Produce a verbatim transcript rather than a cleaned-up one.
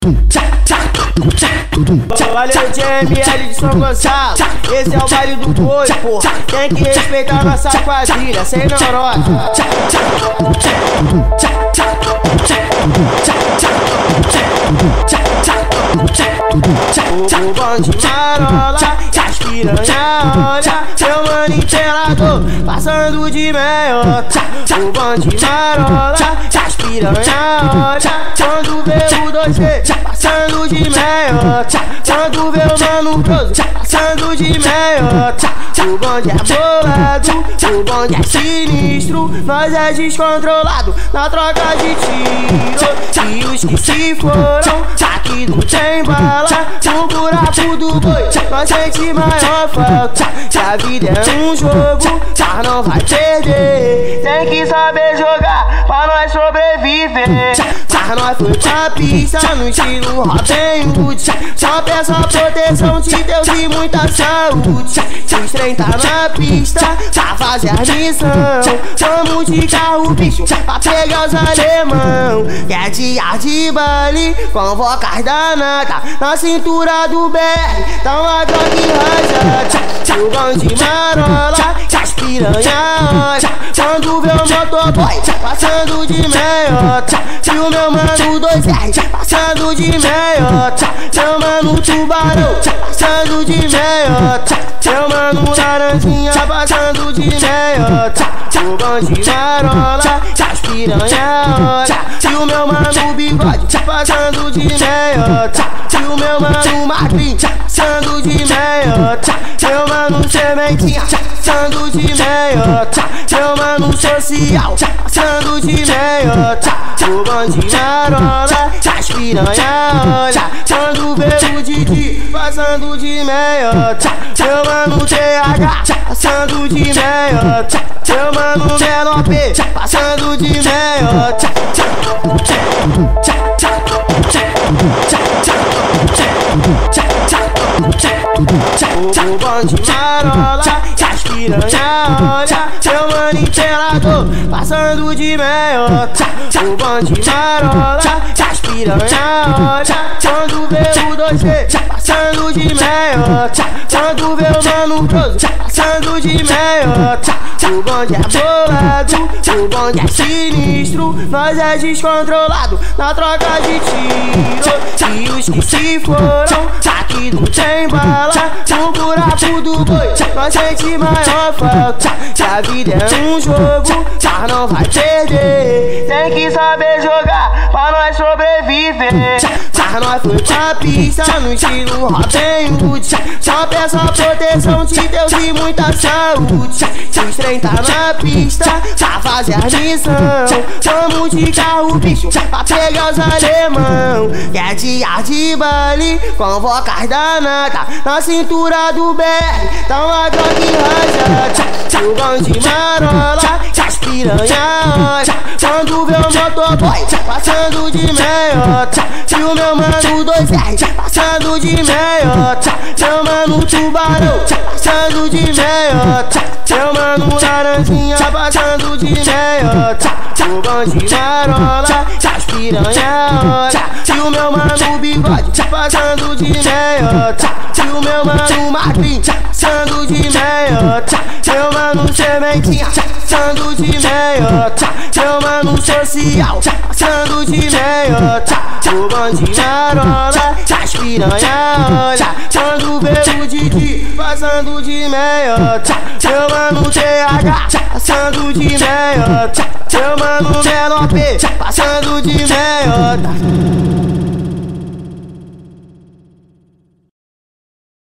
Valeu, J M L de São Gonçalo. Esse é o baile do boi, porra. Tem que respeitar nossa quadrilha, sem neurose. O bonde marola, as piranha olha, seu mano imperador, passando de meiota. O bonde marola, as piranha olha, quando vê o dois G, passando de meiota. Quando vê o mano Proso, passando de meiota. O bonde é bolado, o bonde é sinistro, nós é descontrolado na troca de tiro. E os que se foram, aqui não tem bala, no buraco do boi nós sente maior falta. Que a vida é um jogo, mas não vai perder. Tem que saber jogar pra nós sobreviver. Mas nós foi pra pista no estilo Robin Hood. Só peço a proteção de Deus e muita saúde. Os trem tá na pista pra fazer a missão. Vamos de carro, bicho, pra pegar os alemão. Que é dia de baile, convoca as danada na cintura do B R, dá uma droga rajada. O bonde marola, as piranha olha, quando vê o motoboy passando de meiota. E o meu mano dois R passando de meiota. Meu mano tubarão passando de meiota. Meu mano laranjinha passando de meiota. O bonde marola, as piranha olha, e o meu mano bigode passando de meiota. E o meu mano magrinho passando de meiota. Meu mano sementinha passando de meiota. Meu mano social passando de meiota. O bonde marola, as piranha olha, quando vê o Didi passando de meiota. Meu mano T H passando de meiota. Meu mano Menor P passando de meiota. O bonde marola, as piranha olha, seu mano imperador passando de meiota. O bonde marola, as piranha olha, quando vê o dois G passando de meiota. Quando vê o mano Proso passando de meiota. O bonde é bolado, o bonde é sinistro, nós é descontrolado na troca de tiro. E os que se foram, aqui não tem bala, no buraco do boi nós sente maior falta. Que a vida é um jogo, mas não vai perder. Tem que saber jogar pra nós sobreviver. Mas nós foi pra pista no estilo Robin Hood. Só peço a proteção de Deus e muita saúde. Os trem tá na pista pra fazer a missão. Vamos de carro, bicho, pra pegar os alemão. Que é dia de baile, convoca as danada na cintura do B R, dá uma droga rajada. O bonde marola, as piranha olha, quando vê o motoboy passando de meiota. E o meu mano dois R passando de meiota. Meu mano tubarão passando de meiota. Meu mano laranjinha passando de meiota. O bonde marola, as piranha olha, e o meu mano bigode passando de meiota. E o meu mano magrinho passando de meiota. Meu mano sementinha passando de meiota. Meu mano social passando de meiota. O bonde marola, as piranha olha, quando vê o Didi passando de meiota. Meu mano T H passando de meiota. Meu mano Menor P passando de meiota.